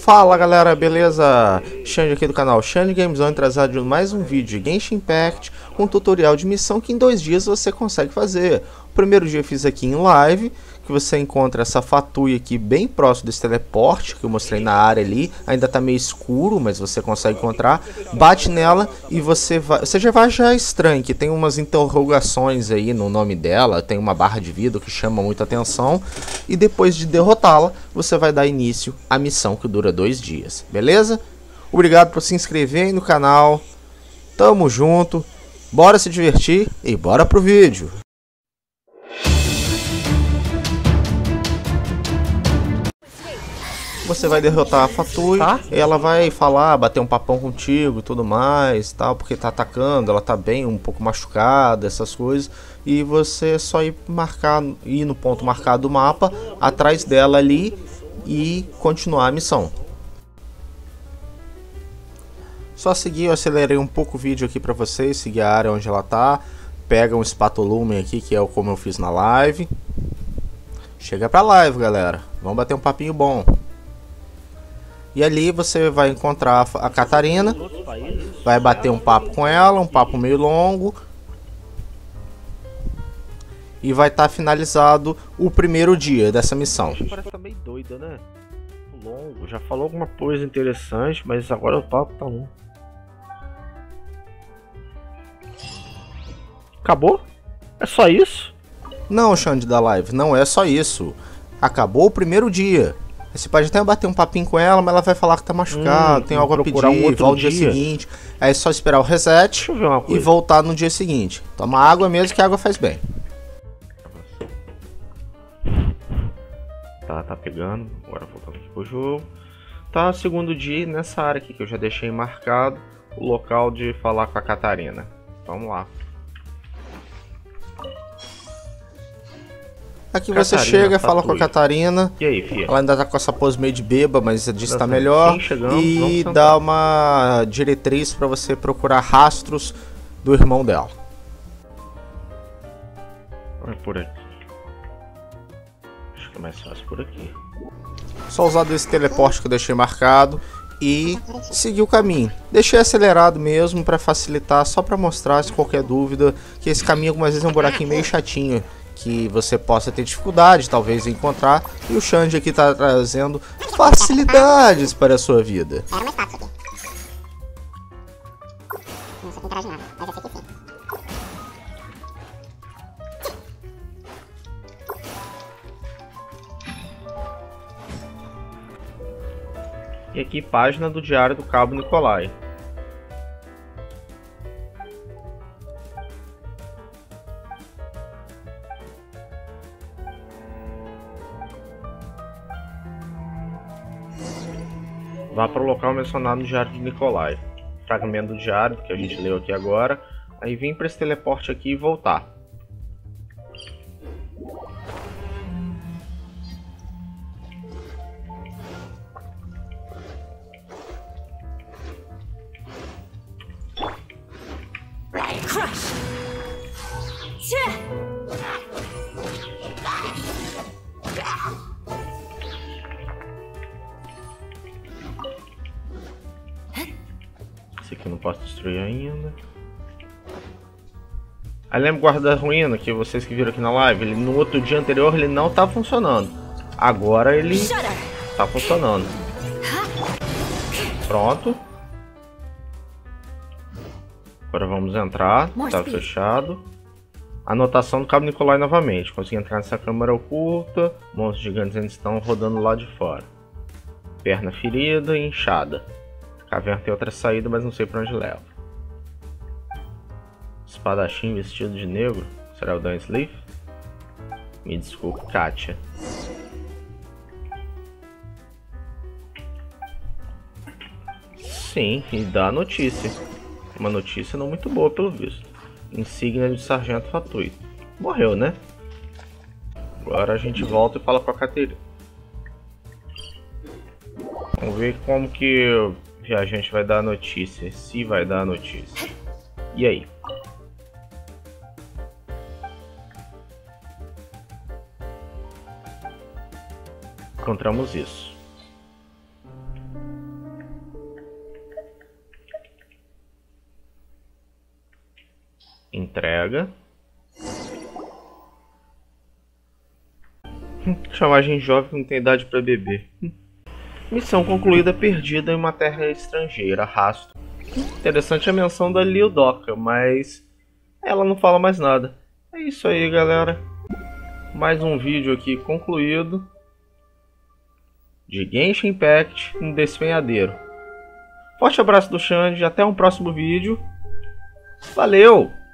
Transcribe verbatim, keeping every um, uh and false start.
Fala galera, beleza? Xande aqui do canal Xande Games On, trazendo mais um vídeo de Genshin Impact, um tutorial de missão que em dois dias você consegue fazer. O primeiro dia eu fiz aqui em live, que você encontra essa Fatui aqui bem próximo desse teleporte, que eu mostrei na área ali. Ainda tá meio escuro, mas você consegue encontrar. Bate nela e você vai... Você já vai já estranho, que tem umas interrogações aí no nome dela, tem uma barra de vida que chama muita atenção. E depois de derrotá-la, você vai dar início à missão que dura dois dias, beleza? Obrigado por se inscrever aí no canal. Tamo junto, bora se divertir e bora pro vídeo. Você vai derrotar a Fatui, tá? Ela vai falar, bater um papão contigo e tudo mais, tal, porque tá atacando, ela tá bem, um pouco machucada, essas coisas. E você só ir marcar, ir no ponto marcado do mapa, atrás dela ali e continuar a missão. Só seguir, eu acelerei um pouco o vídeo aqui pra vocês, seguir a área onde ela tá. Pega um espatolumen aqui, que é como eu fiz na live. Chega pra live, galera. Vamos bater um papinho bom. E ali você vai encontrar a Catarina, vai bater um papo com ela, um papo meio longo. E vai estar finalizado o primeiro dia dessa missão. Parece tá meio doida, né? Longo, já falou alguma coisa interessante, mas agora o papo tá longo. Acabou? É só isso? Não, Xande da live, não é só isso. Acabou o primeiro dia. Você pode até bater um papinho com ela, mas ela vai falar que tá machucado, hum, tem algo a pedir, um outro volta no dia seguinte. Aí é só esperar o reset e voltar no dia seguinte. Toma água mesmo, que a água faz bem. Tá, tá pegando. Agora voltando aqui pro jogo. Tá, segundo dia nessa área aqui que eu já deixei marcado o local de falar com a Catarina. Vamos lá. Aqui Catarina, você chega, fala com a Catarina. E aí, filha? Ela ainda tá com essa pose meio de beba, mas diz que tá melhor. Sim, chegamos, e dá uma diretriz para você procurar rastros do irmão dela. É por aqui. Acho que é mais fácil por aqui. Só usar desse teleporte que eu deixei marcado e seguir o caminho. Deixei acelerado mesmo para facilitar, só para mostrar, se qualquer dúvida, que esse caminho algumas vezes é um buraquinho meio chatinho, que você possa ter dificuldade, talvez, em encontrar. E o Xande aqui está trazendo facilidades para a sua vida. Era mais fácil aqui. Não sei quem interage nada, mas eu sei que sim. E aqui, página do Diário do Cabo Nikolai. Vá para o local mencionado no Diário de Nikolai. Fragmento do diário, que a gente leu aqui agora. Aí vem para esse teleporte aqui e voltar. Esse aqui eu não posso destruir ainda. Aí lembra o guarda da ruína, que vocês que viram aqui na live, ele, no outro dia anterior ele não tá funcionando. Agora ele tá funcionando. Pronto. Agora vamos entrar. Tá fechado. Anotação do Cabo Nikolai novamente. Consegui entrar nessa câmara oculta. Monstros gigantes ainda estão rodando lá de fora. Perna ferida e inchada. A caverna tem outra saída, mas não sei para onde leva. Espadachim vestido de negro. Será o Dan Sleeve? Me desculpe, Katia. Sim, e dá a notícia. Uma notícia não muito boa, pelo visto. Insígnia de Sargento Fatui. Morreu, né? Agora a gente volta e fala com a Catarina. Vamos ver como que o viajante vai dar a notícia. Se vai dar a notícia. E aí? Encontramos isso. Entrega. Chamagem jovem que não tem idade para beber. Missão concluída, perdida em uma terra estrangeira, rastro. Interessante a menção da Lildoka, mas ela não fala mais nada. É isso aí, galera. Mais um vídeo aqui concluído de Genshin Impact no Despenhadeiro. Forte abraço do Xande, até um próximo vídeo. Valeu!